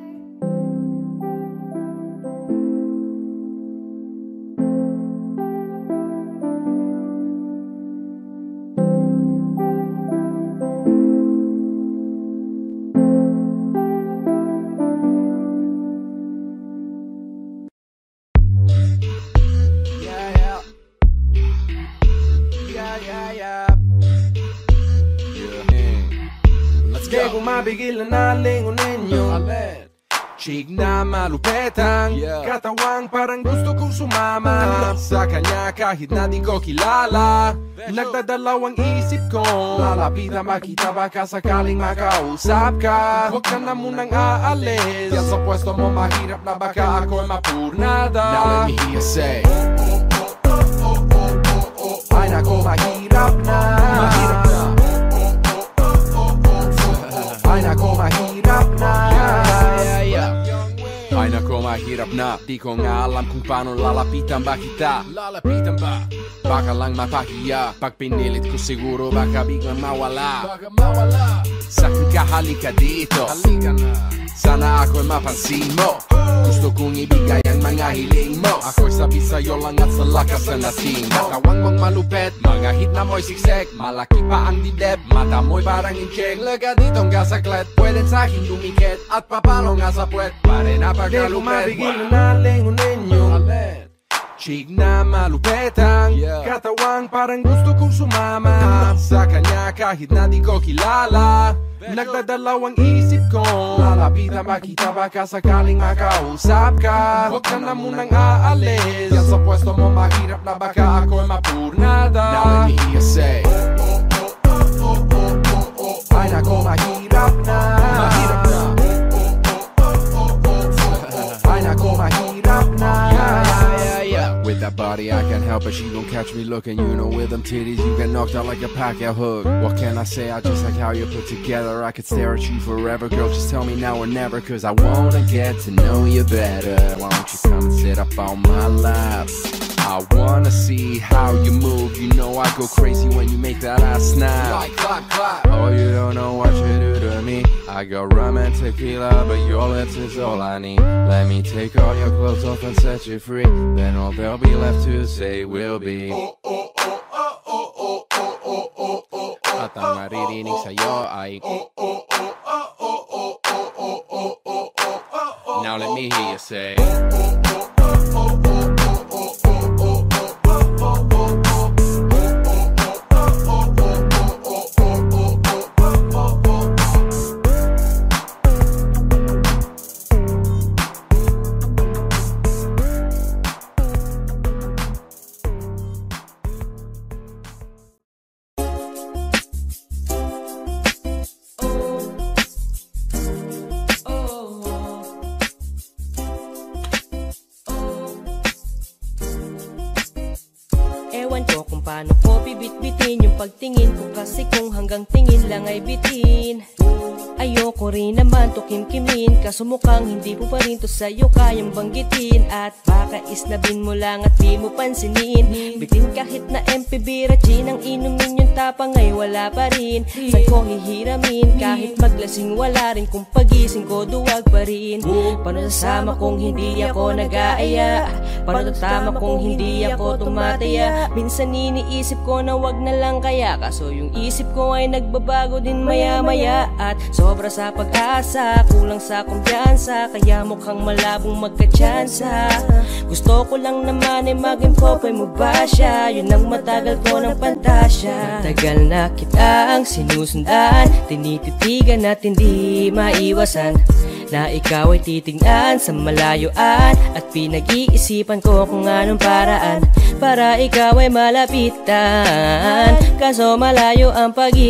[SPEAKER 3] Kung mabigil na nalingunin yung chick na malupetang katawang, parang gusto kong sumama sa kanya kahit na di ko kilala. Nagdadalawang isip ko, lalapitan makita baka sakaling makausap ka. Huwag ka na munang aalis, yan sa pwesto mo mahirap na baka ako'y mapurnada. Now let me hear you say, ay nako mahirap na, mahirap na. Ay nako mahirap na, ay nako mahirap na. Di ko nga alam kung paano lalapitan ba kita. Lalapitan ba? Baka lang mapahiya. Pag pinilit ko siguro baka biglang mawala. Sakin ka, halika dito. Sana ako'y mapansin mo. Gusto kong ibigay ang mga hiling mo. Ako'y sabi sa'yo lang at sa lakas na nasin. Katawang mong malupet, mga hit na mo'y siksek. Malaki pa ang dideb, mata mo'y parang incheck. Laga ditong gasaklet, pwedeng sa'kin dumikit. At papalo nga sa puwet, pare na pagkalupet. Di ko mabigil na nalingunin yung chick na malupetang katawang, parang gusto kong sumama sa kanya kahit na di ko kilala. Nagdadalawang isip ko, lalapitan makita baka sakaling makausap ka. Huwag ka na munang aalis, yan sa pwesto mo mahirap na baka ako'y mapurnada. Now let me hear you say, ay nako mahirap na, mahirap na. Ay nako mahirap na. With that body I can't help it, she gon' catch me looking. You know with them titties you get knocked out like a Pacquiao hook. What can I say, I just like how you're put together. I could stare at you forever, girl, just tell me now or never. Cause I wanna get to know you better. Why don't you come and sit up on my lap? I wanna see how you move. You know I go crazy when you make that ass snap. Like clap, clap. Oh, you don't know what you do to me. I got rum and tequila, but your lips is all I need. Let me take all your clothes off and set you free. Then all there'll be left to say will be at
[SPEAKER 9] At ang maririnig sa'yo ay Now let me hear you say
[SPEAKER 10] paano ko bibit-bitin yung pagtingin ko, kasi kung hanggang tingin lang ay bitin. Ayoko rin naman to kimkimin, kaso mukhang hindi mo pa rin to sa'yo kayang banggitin. At baka isnabin mo lang at di mo pansinin. Bitin kahit na MPB Rachin ang inumin, yung tapang ay wala pa rin. Saan ko hihiramin kahit maglasing, wala rin kung pagising ko duwag pa rin. Paano sasama kung hindi ako nag-aaya? Paano tatama kung hindi ako tumataya? Minsan iniisip ko na wag na lang kaya, kaso yung isip ko ay nagbabago din maya-maya. At sobra sa pag-asa, kulang sa kumpiyansa, kaya mukhang malabong magkatsansa. Gusto ko lang naman ay maging popoy mo ba siya? Yun ang matagal ko ng pantasya. Tagal na kitang sinusundan, tinititigan at hindi maiwasan na ikaw ay titignan sa malayuan. At pinag-iisipan ko kung anong paraan para ikaw ay malapitan, kaso malayo ang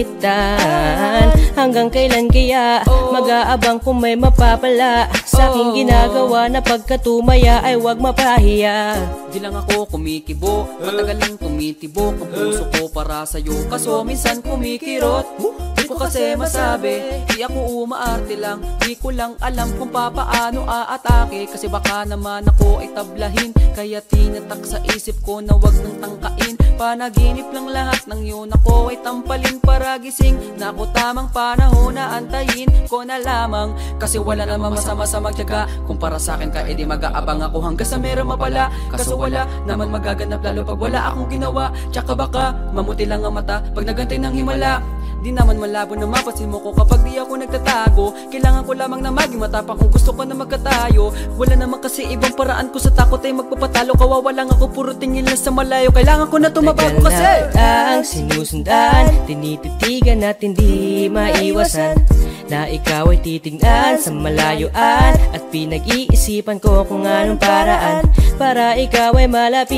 [SPEAKER 10] pagitan. Hanggang kailan kaya mag-aabang kung may mapapala sa aking ginagawa, na pagkatumaya ay wag mapahiya.
[SPEAKER 11] Di lang ako kumikibo, matagal lang tumitibok ang puso ko para sa'yo, kaso minsan kumikirot. Di ko kasi masabi, di ako umaarte lang, di ko lang alam kung papaano aatake, kasi baka naman ako ay tablahin. Kaya tinatak sa isip ko na wag nang tangkain, panaginip lang lahat ng yun ako ay tampalin para gising. Na ako tamang panahon na antayin ko na lamang, kasi wala namang masama sa magtiyaga. Kung para sa akin ka edi mag-aabang ako hanggang sa meron mapala, kaso wala naman magaganap lalo pag wala akong ginawa. Tsaka baka mamuti lang ang mata pag nagantay ng himala. Di naman malabo na mapasin mo ko kapag di ako nagtatago. Kailangan ko lamang na maging matapang kung gusto ko na magkatayo. Wala naman kasi ibang paraan ko sa takot ay magpapatalo. Kawawa lang ako, puro tingin lang sa malayo. Kailangan ko na tumabago kasi
[SPEAKER 10] ang sinusundan, tinititigan at hindi maiwasan na ikaw ay titignan sa malayuan. At pinag-iisipan ko kung anong paraan para ikaw ay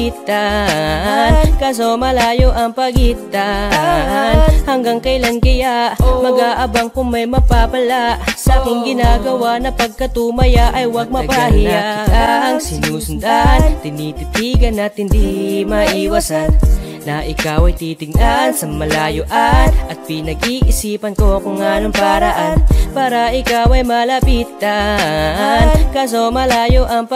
[SPEAKER 10] malapitan, kaso malayo ang pagitan. Hanggang kailan kaya mag-aabang kung may mapapala sa aking ginagawa, na pagkatumaya ay wag mapahiya. Ang sinusundan, tinititigan at hindi maiwasan na ikaw ay titignan sa malayuan. At pinag-iisipan ko kung anong paraan para ikaw ay malapitan, kaso malayo ang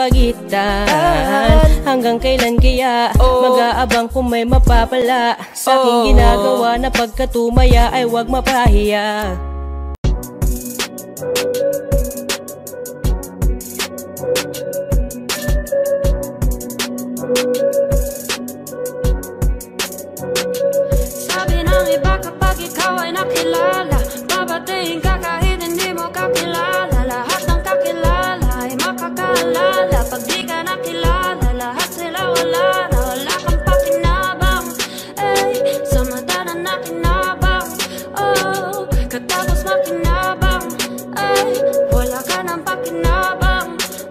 [SPEAKER 10] pagitan. Hanggang kailan kaya mag-aabang kung may mapapala sa aking ginagawa, na pagkatumaya ay wag mapahiya.
[SPEAKER 1] Sabi ng iba kapag ikaw ay nakilala, babatiin ka kahit hindi mo kakilala. Lahat ng kakilala ay makakaalala, pag di ka nakilala lahat sila wala na. Wala kang pakinabang, sa mata na nakinabang. Katapos makinabang, wala ka ng pakinabang.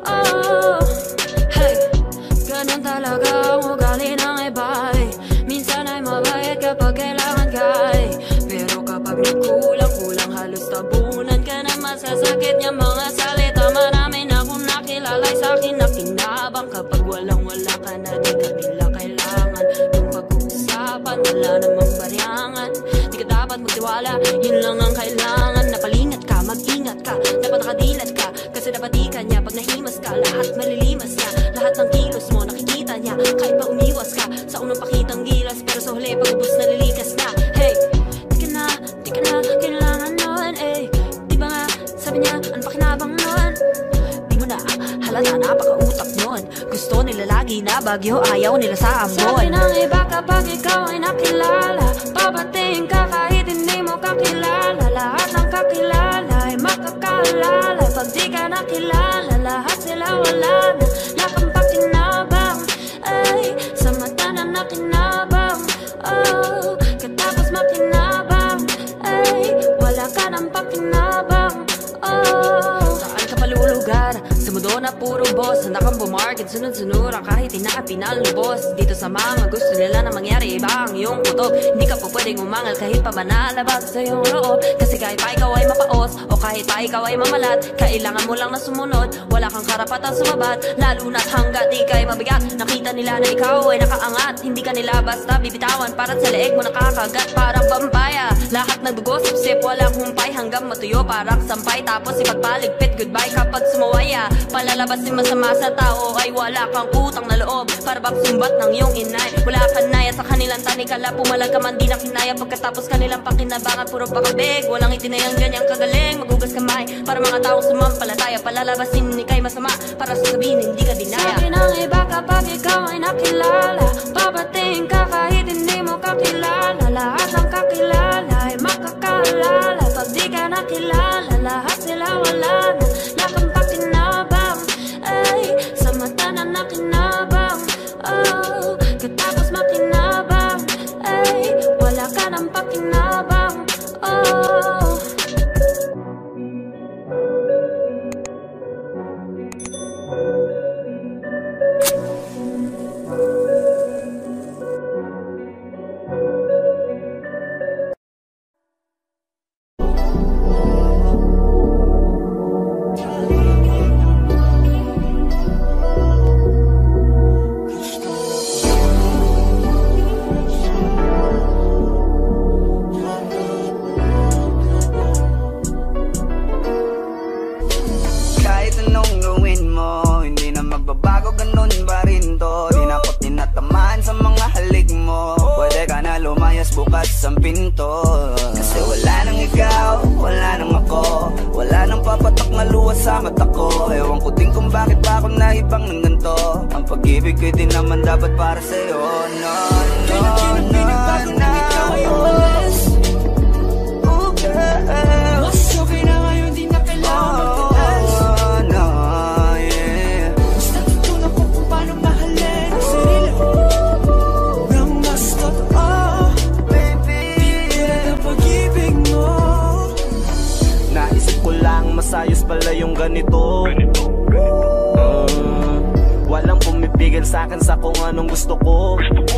[SPEAKER 1] Ganun talaga ang ugali ng iba. Minsan ay mabait kapag kailangan ka, pero kapag nagkulang-kulang halos tabunan ka na. Masasakit niya mga salita, marami na akong nakilalay sa'kin na kinabang. Kapag walang-wala ka na di ka nila kailangan. Yung pag-uusapan wala namang baryangan, di ka dapat magtiwala, yun lang ang kailangan. Napalingat ka, mag-ingat ka, dapat nakadilat ka, kasi dapat di ka niya pag nahimas ka. Lahat malilimas niya, lahat ng kilos mo nakikita niya. Kahit pa umiwas ka sa unang pakitang gilas, pero sa huli pag-ubos nalilikas na. Hey, di ka na kailangan nun. Di ba nga sabi niya ang pakinabang nun? Di mo na halata, napaka-utak nun. Gusto nila lagi na bagyo, ayaw nila sa amon. Sabi ng iba kapag ikaw ay nakilala, babatiin ka kahit hindi mo nakilala, lahat ng kakilala ay makakaalala. Pag di ka nakilala, lahat sila wala na. Lakang pakinabang, ay sa mata na nakinabang. Oh, katapos makinabang, ay wala ka ng pakinabang. Oh, saan ka palulugar? Sa mundo na puro boss, handa kang bumarket, sunod-sunuran kahit pinalubos. Dito sa mga gusto nila na mangyari, iba ang iyong kutob. Hindi ka po pwedeng umangal kahit pa ba nalabas sa iyong loob. Kasi kahit pa ikaw ay mapaos, o kahit pa ikaw ay mamalat, kailangan mo lang na sumunod, wala kang karapatan sumabat. Lalo na't hanggat ika'y mabigat, nakita nila na ikaw ay nakaangat. Hindi ka nila basta bibitawan, para't sa leeg mo nakakagat. Parang pampaya, lahat ng dugo sip-sip, walang humpay hanggang matuyo parang sampay. Tapos ipagpaligpit, goodbye kapag sumawaya. Palalabasin masama sa tao ay wala kang utang na loob, para bang sumbat ng iyong inay. Wala ka naya sa kanilang tanikala, pumalag ka man di na kinaya. Pagkatapos kanilang pakinabangan, puro pakabig, walang itinayang ganyang kagaling. Magugas kamay para mga taong sumampalataya, palalabasin ni kay masama para sasabihin hindi ka dinaya. Sabi ng iba kapag ikaw ay nakilala, babating ka kahit hindi mo kakilala. Lahat ng kakilala ay makakaalala. Pag di ka nakilala, lahat sila wala na. Lakang pakinabang, ay sa mata na nakinabang. Oh, katapos makinabang, ay wala ka ng pakinabang. Oh,
[SPEAKER 2] bukas ang pinto. Kasi wala nang ikaw, wala nang ako, wala nang papatak na luha sa mata ko. Ewan ko din kung bakit pa ako naibang ng ganito. Ang pag-ibig ko din naman dapat para sa'yo. No, no, no, no, ikaw ay umalis. Oh girl, mas okay na ngayon, di na kailangan magtiis. Oh no, yeah. Mas natutunan ko kung paano mahalin ang sarili nang mas totoo. Masayos pala yung ganito. Walang pumipigil sa'kin sa kung anong gusto ko.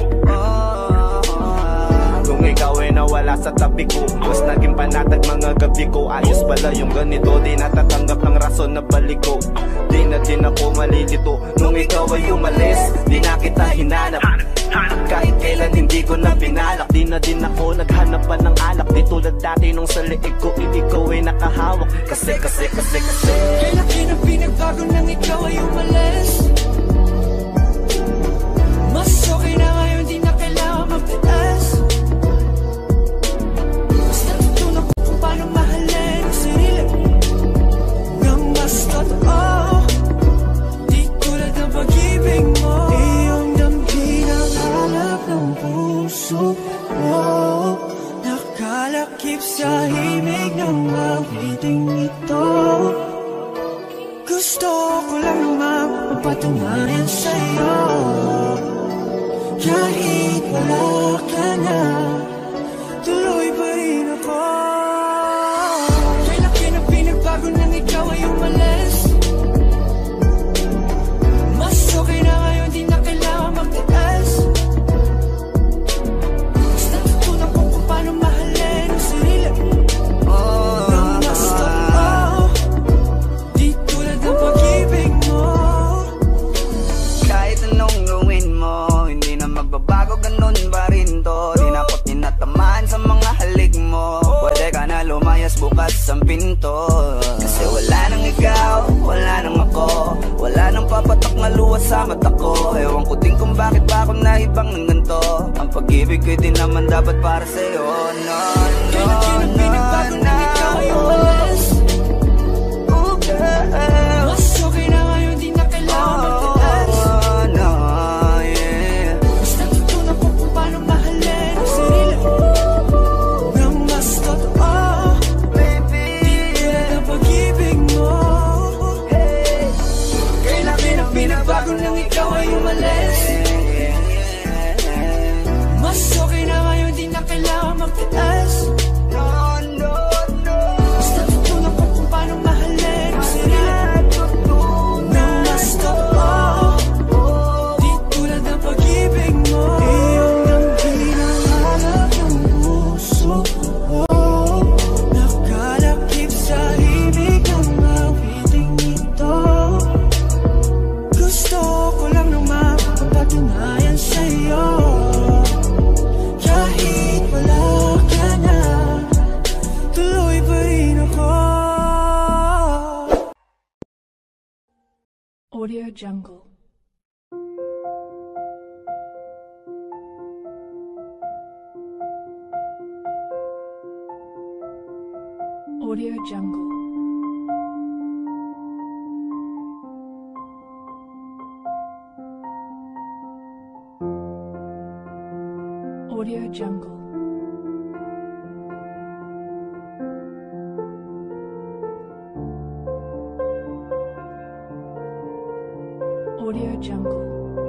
[SPEAKER 2] Kung ikaw ay nawala sa tabi ko, mas naging panatag mga gabi ko. Ayos pala yung ganito, di natatanggap ng rason na balik ko. Di na din ako malilito. Nung ikaw ay umalis, di na kita hinanap. Kahit kailan hindi ko na pinalak, di na din ako naghanap pa ng alak. Di tulad dati nung sa leeg ko, ikaw ay nakahawak. Kasi kay laki na pinagbago nang ikaw ay umalis. Mas okay na ngayon, di na kailangan magtiis. Mas natutunan ko kung paano mahalin ang sarili nang mas totoo. Di tulad ng pag-ibig mo, iyong damhin ang hanap ng puso mo. Nakalakip sa himig ng awiting ito. Gusto ko lang naman magpatunayan sa'yo, kahit wala ka na, tuloy pa rin ako. Kay laki na pinagbago nang ikaw ay umalis. Mas okay na ngayon, di na kailangan magtiis. Mas natutunan ko kung paano mahalin ang sarili nang mas totoo. Di tulad ng pag-ibig mo. Kahit anong gawin mo, hindi na magbabago, ganun pa rin to. Di na ako tinatamaan sa mga halik mo. Pwede ka na lumayas, bukas ang pinto. Kasi wala nang ikaw, wala nang ako, wala nang papatak na luha sa mata ko. Ewan ko din kung bakit pa ako naibang ng ganito. Ang pag-ibig ko din naman dapat para sa'yo. No, no, no, no, ikaw ay umalis. Oh girl, mas okay na ngayon, di na kailangan magtiis. Oh no, yeah. Mas natutunan ko kung paano mahalin ang sarili nang mas totoo.
[SPEAKER 12] Audio Jungle. Audio Jungle. Audio Jungle. Audio Jungle.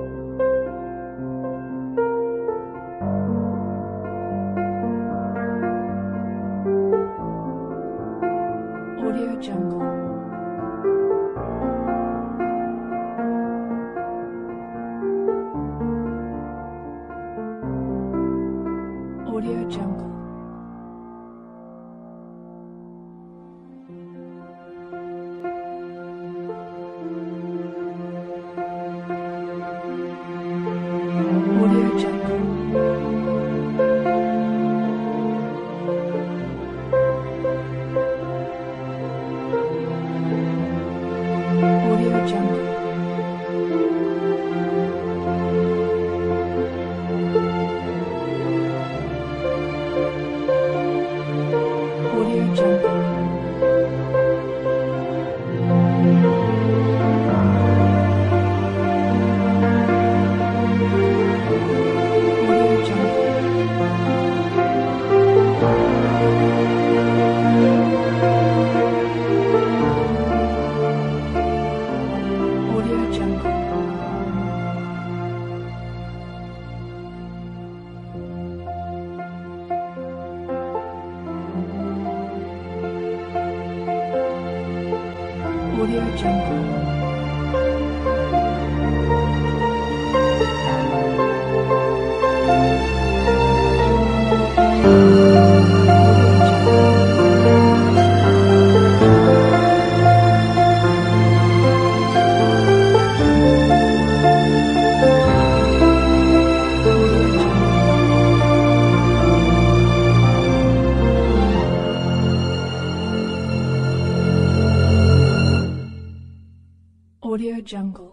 [SPEAKER 12] Audio Jungle. Audio Jungle. Audio Jungle. Audio Jungle. Audio Jungle. Audio Jungle. Audio Jungle. Audio Jungle.